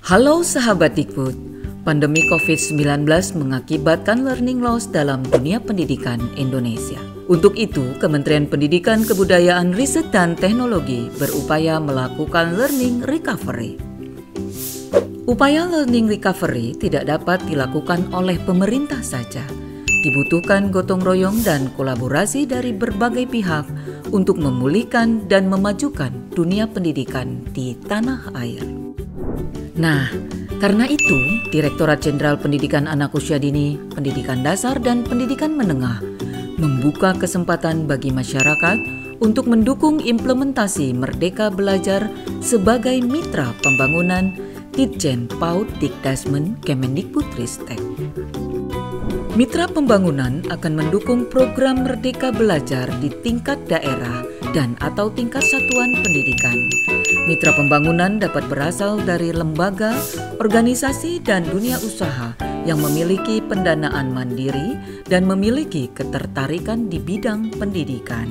Halo sahabat Dikbud, pandemi COVID-19 mengakibatkan learning loss dalam dunia pendidikan Indonesia. Untuk itu, Kementerian Pendidikan, Kebudayaan, Riset, dan Teknologi berupaya melakukan learning recovery. Upaya learning recovery tidak dapat dilakukan oleh pemerintah saja. Dibutuhkan gotong royong dan kolaborasi dari berbagai pihak untuk memulihkan dan memajukan dunia pendidikan di tanah air. Nah, karena itu, Direktorat Jenderal Pendidikan Anak Usia Dini, Pendidikan Dasar, dan Pendidikan Menengah membuka kesempatan bagi masyarakat untuk mendukung implementasi Merdeka Belajar sebagai mitra pembangunan Ditjen PAUD Dikdasmen Kemendikbudristek. Mitra pembangunan akan mendukung program Merdeka Belajar di tingkat daerah dan atau tingkat satuan pendidikan. Mitra pembangunan dapat berasal dari lembaga, organisasi, dan dunia usaha yang memiliki pendanaan mandiri dan memiliki ketertarikan di bidang pendidikan.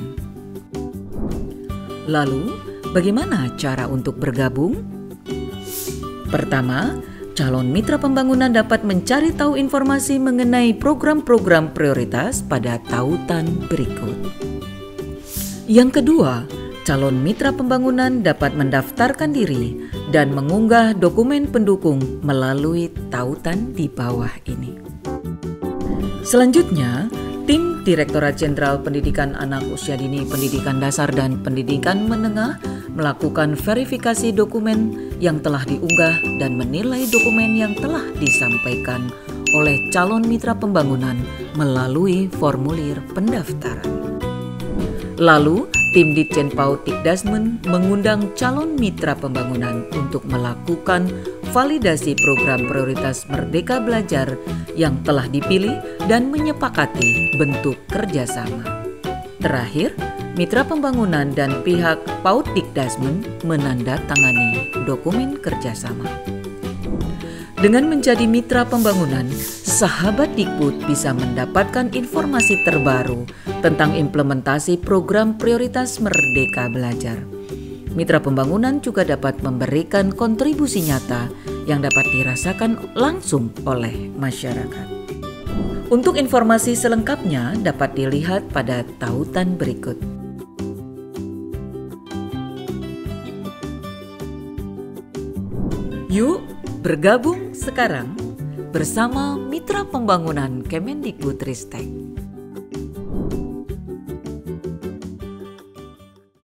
Lalu, bagaimana cara untuk bergabung? Pertama, calon mitra pembangunan dapat mencari tahu informasi mengenai program-program prioritas pada tautan berikut. Yang kedua, calon mitra pembangunan dapat mendaftarkan diri dan mengunggah dokumen pendukung melalui tautan di bawah ini. Selanjutnya, tim Direktorat Jenderal Pendidikan Anak Usia Dini, Pendidikan Dasar, dan Pendidikan Menengah melakukan verifikasi dokumen yang telah diunggah dan menilai dokumen yang telah disampaikan oleh calon mitra pembangunan melalui formulir pendaftaran. Lalu, tim Ditjen PAUD Dikdasmen mengundang calon mitra pembangunan untuk melakukan validasi program prioritas Merdeka Belajar yang telah dipilih dan menyepakati bentuk kerjasama. Terakhir, mitra pembangunan dan pihak PAUD Dikdasmen menandatangani dokumen kerjasama. Dengan menjadi mitra pembangunan, sahabat Dikbud bisa mendapatkan informasi terbaru tentang implementasi program prioritas Merdeka Belajar. Mitra pembangunan juga dapat memberikan kontribusi nyata yang dapat dirasakan langsung oleh masyarakat. Untuk informasi selengkapnya dapat dilihat pada tautan berikut. Yuk bergabung sekarang bersama Mitra Pembangunan Kemendikbudristek.